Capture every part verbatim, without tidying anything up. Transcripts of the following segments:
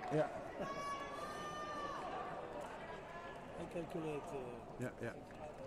Yeah. I calculate. Uh, yeah, yeah.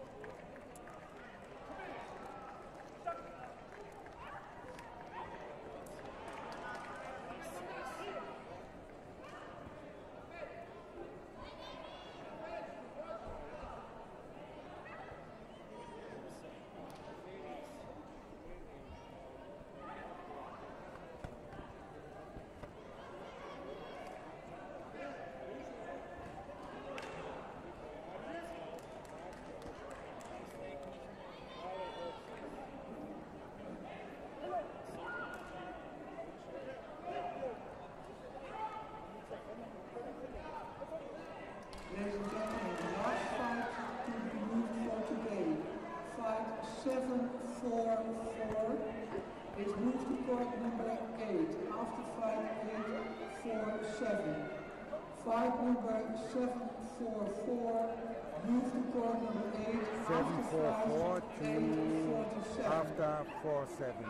Ladies and gentlemen, the last fight to be moved for today, fight seven four four, is moved to court number eight, after fight eight four seven. Fight number seven four four, moved to court number eight, seven four four after to eight forty-seven. after four seven.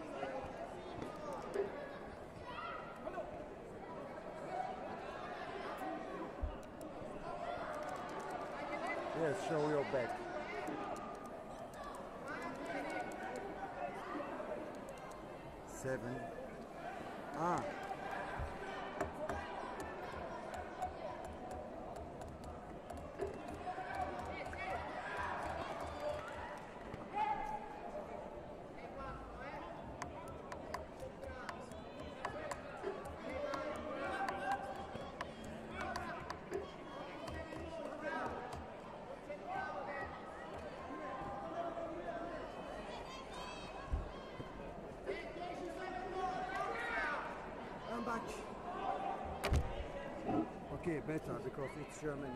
Yes, show your back. Seven. Ah. I'm back. Okay, better because it's Germany.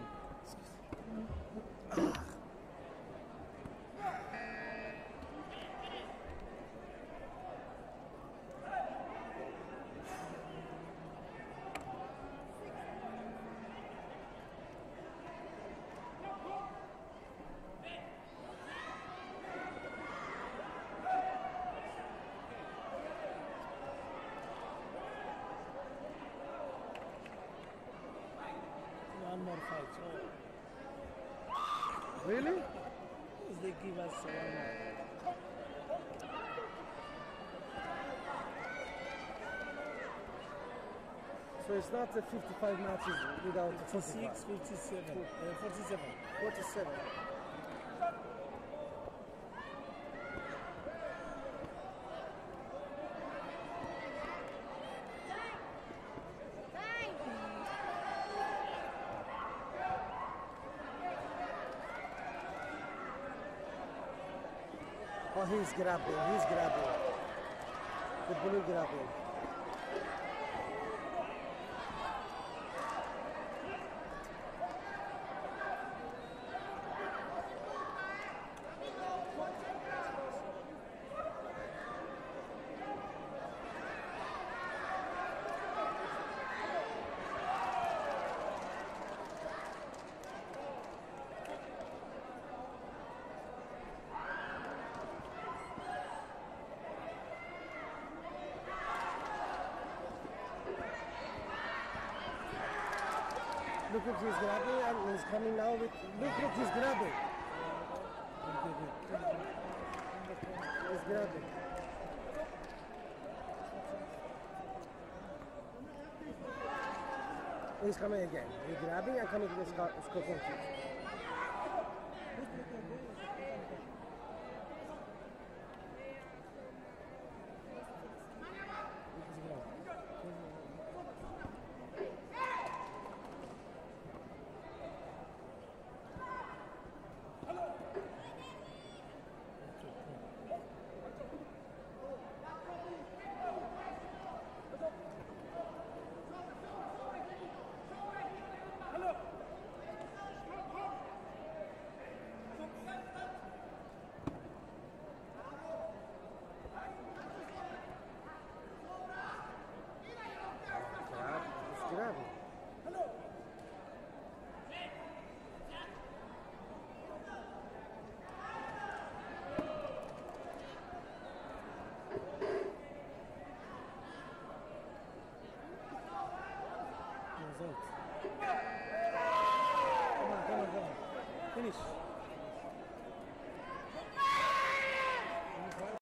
one more fight. So Really? they give us one more. So it's not the fifty-five matches without fifty-six, fifty-seven, uh, forty-seven. forty-seven. Oh, he's grabbing, he's grabbing. The blue grabbing. Look at he's grabbing and he's coming now with look look he's grabbing. He's grabbing. He's coming again. He's grabbing and coming to the scorpion kick. Grabbing. out. Come on, come on, come on. Finish.